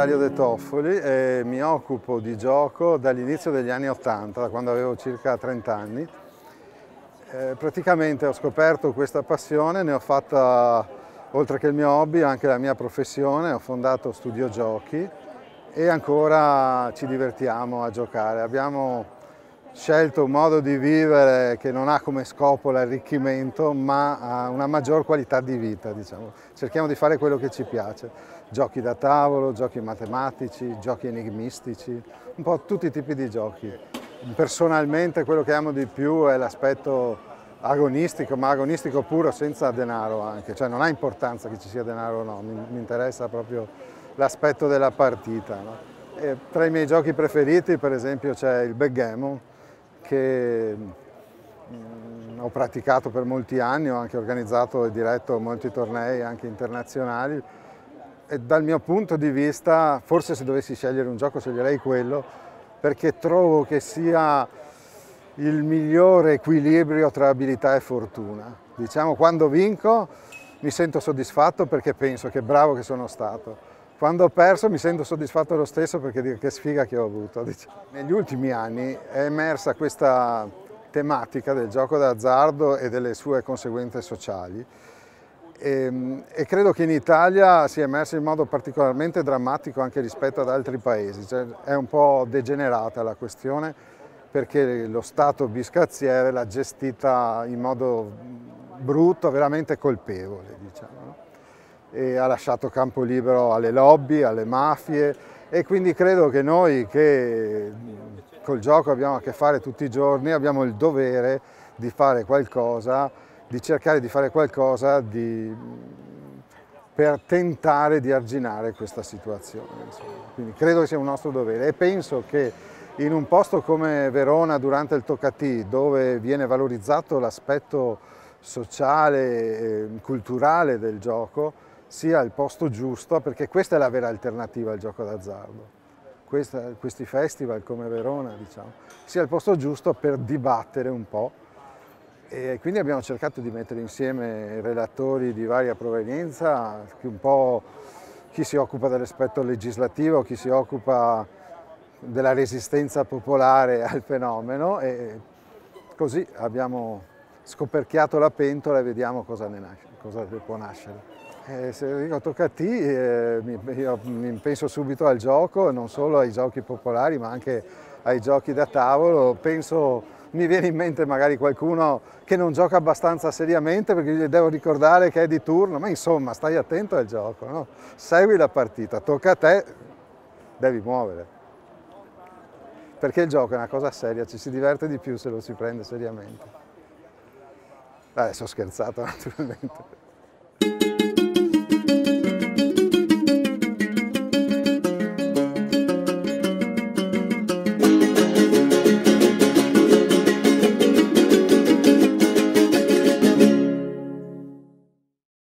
Dario De Toffoli e mi occupo di gioco dall'inizio degli anni 80, da quando avevo circa 30 anni. Praticamente ho scoperto questa passione, ne ho fatta, oltre che il mio hobby, anche la mia professione. Ho fondato Studio Giochi e ancora ci divertiamo a giocare. Abbiamo scelto un modo di vivere che non ha come scopo l'arricchimento, ma ha una maggior qualità di vita, diciamo. Cerchiamo di fare quello che ci piace. Giochi da tavolo, giochi matematici, giochi enigmistici, un po' tutti i tipi di giochi. Personalmente quello che amo di più è l'aspetto agonistico, ma agonistico puro, senza denaro anche, cioè non ha importanza che ci sia denaro o no, mi interessa proprio l'aspetto della partita, no? E tra i miei giochi preferiti, per esempio, c'è il backgammon, che ho praticato per molti anni, ho anche organizzato e diretto molti tornei anche internazionali e dal mio punto di vista, forse se dovessi scegliere un gioco sceglierei quello, perché trovo che sia il migliore equilibrio tra abilità e fortuna. Diciamo, quando vinco mi sento soddisfatto perché penso che bravo che sono stato. Quando ho perso mi sento soddisfatto lo stesso perché dico che sfiga che ho avuto. Diciamo. Negli ultimi anni è emersa questa tematica del gioco d'azzardo e delle sue conseguenze sociali e credo che in Italia sia emersa in modo particolarmente drammatico anche rispetto ad altri paesi. Cioè, è un po' degenerata la questione perché lo Stato biscazziere l'ha gestita in modo brutto, veramente colpevole, diciamo, no? E ha lasciato campo libero alle lobby, alle mafie e quindi credo che noi che col gioco abbiamo a che fare tutti i giorni abbiamo il dovere di fare qualcosa, di cercare di fare qualcosa per tentare di arginare questa situazione. Insomma. Quindi credo che sia un nostro dovere e penso che in un posto come Verona durante il Toccatì, dove viene valorizzato l'aspetto sociale e culturale del gioco, sia il posto giusto, perché questa è la vera alternativa al gioco d'azzardo. Questi festival come Verona, diciamo, sia il posto giusto per dibattere un po'. E quindi abbiamo cercato di mettere insieme relatori di varia provenienza, un po' chi si occupa dell'aspetto legislativo, chi si occupa della resistenza popolare al fenomeno e così abbiamo scoperchiato la pentola e vediamo cosa ne può nascere. Se dico Toccatì, io penso subito al gioco, non solo ai giochi popolari ma anche ai giochi da tavolo. Mi viene in mente magari qualcuno che non gioca abbastanza seriamente perché gli devo ricordare che è di turno, ma insomma stai attento al gioco, no? Segui la partita, tocca a te, devi muovere. Perché il gioco è una cosa seria, ci si diverte di più se lo si prende seriamente. Sto scherzando naturalmente.